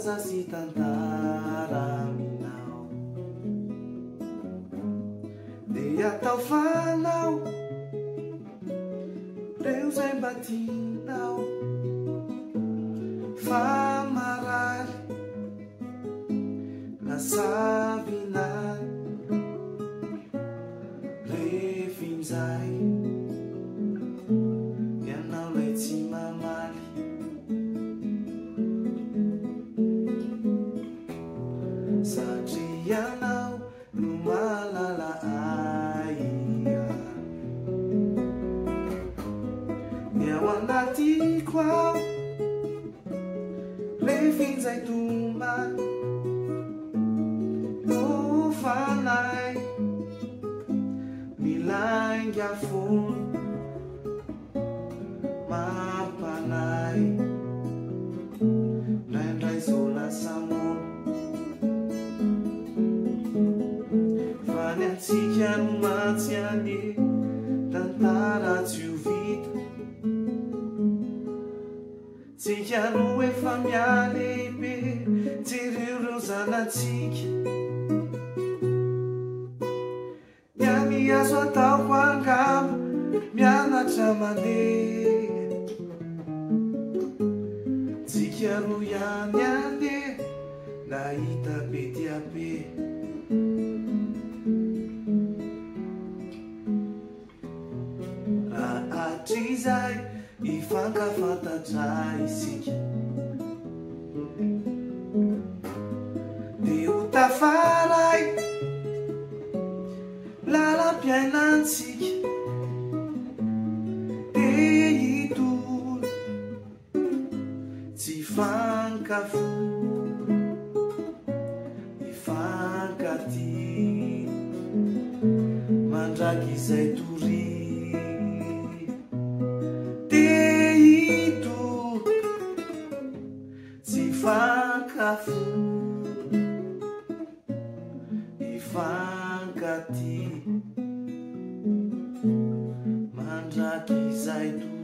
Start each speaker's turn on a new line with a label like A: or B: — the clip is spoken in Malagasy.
A: laza sy tantara aminao dia atao fanao reo zay mba tianao fa marary lasavinay refinzay ianao lay tsy mamaly satria ianao no mahalala aia ny ao anatiko ao refinzay tomba no fanay milainga fono mampanay ndraindray zao lasa mono fa ny antsika no matsy anie tantara tsy ho vita tsika no efa mialehibe jereo zanatsika miamiazo ataoko angamba mianatra mandeha tsika ro ihany andeha nahita be dia be ahatrizay ifankafantatra isika dia ho tafaray lalam-piainantsika dia hitolo tsy fankafo ifankaty mandraky izay tory dia hitolo tsy fankafo ifankaty mandraky izay tory